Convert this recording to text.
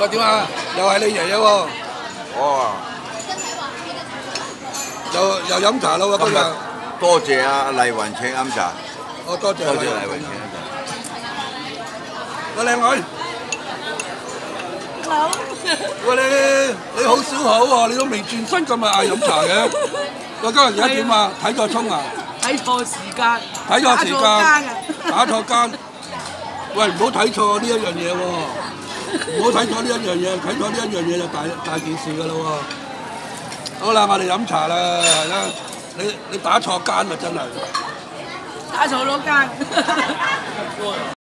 喂，點啊？又係你爺爺喎？ 哦， 又飲茶啦喎，今日。 多謝阿麗雲請飲茶。 哦，多謝多謝麗雲請飲茶。 喂，靚女。 好。 喂，你好少可喎，你都未轉身咁啊嗌飲茶嘅。喂，今日而家點啊？睇錯衝啊？ 睇錯時間。 睇錯時間。打錯間。喂，唔好睇錯呢一樣嘢喎。唔好睇錯呢一樣嘢，睇錯呢一樣嘢就大件事㗎啦喎。好啦，我哋飲茶啦，係啦。你打錯間啊，真係。 打錯咗間。